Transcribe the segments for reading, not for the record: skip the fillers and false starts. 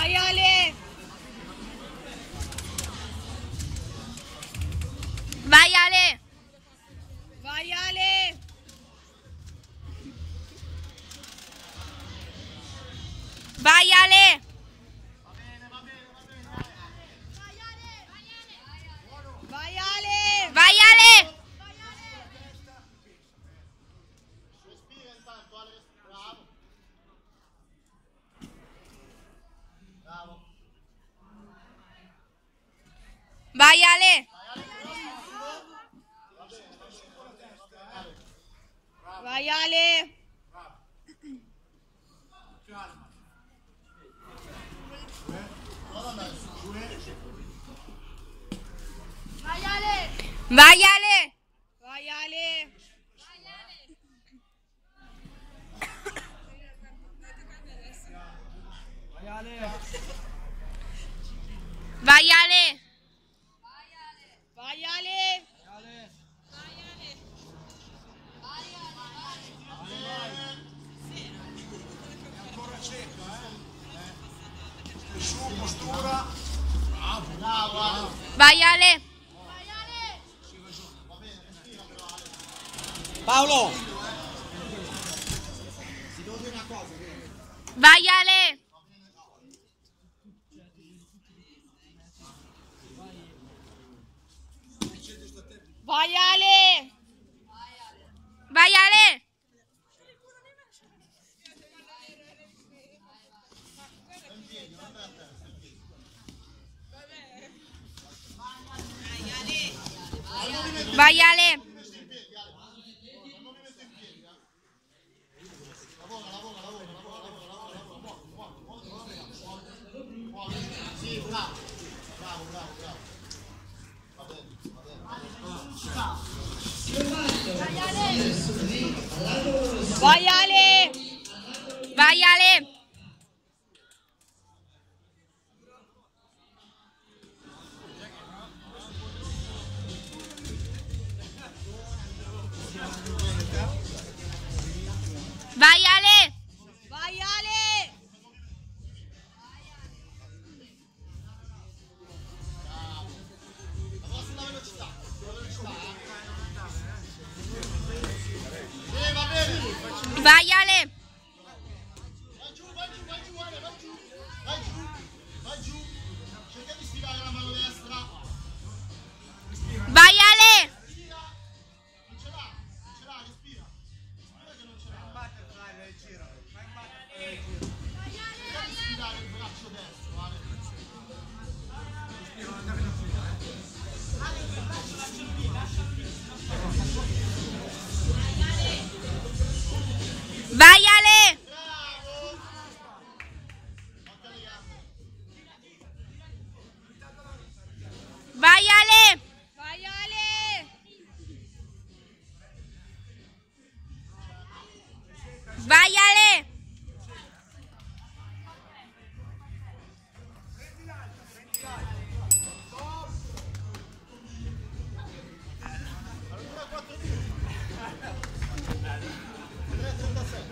Vai Ale! Vai Ale! Vai Ale! Vai Ale! Vai Ale! Vai Ale! Respira intanto, Ale. Bravo. Bravo. Vai Ale! Vai Ale! Vai Ale! Vai Ale! Vai Ale! Vai Ale! Vai Ale! Vai Ale! Su, postura. Bravo, bravo. Vai Ale! Paolo! Vai Ale! Vai Ale! Vai Ale! Vai Ale! Sì, bravo. Bravo, bravo, bravo. Va bene, va bene. Vai Ale! Vai Ale! Vai Ale! Vai Ale! Lavora sulla velocità. Sì, va bene. Vai Ale! Vai giù, vai giù, vai giù, Ale, vai giù. Vai giù, vai giù. Cerca di sfilare la mano destra. Vai Ale! Respira. Non ce l'ha, non ce l'ha, respira. Respira che non ce l'ha. Cerca di sfilare il braccio destro, Ale. Vai Ale! Bravo. Tocca le gambe. Vai Ale! Vai Ale! Vai Ale! Ancora 4 minuti. 3:37.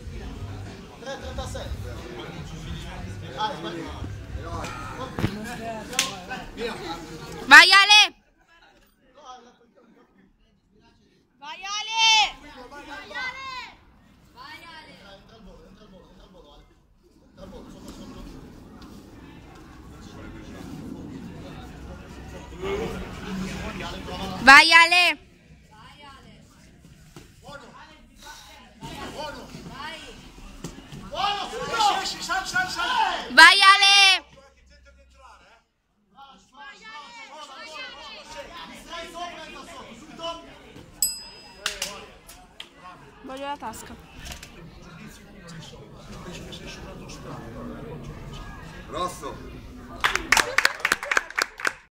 3:37. Ale, vai. Vai Ale! Vai Ale! Entra al volo, entra al volo, entra al volo, Ale. Entra al volo, sotto, sotto. Ale, provala. Vai Ale! Buono. Buono. Buono, subito. Esci, sal, sal, sal. Vai Ale! Stai sopra e da sotto, subito. Voglio la tasca. Rosso.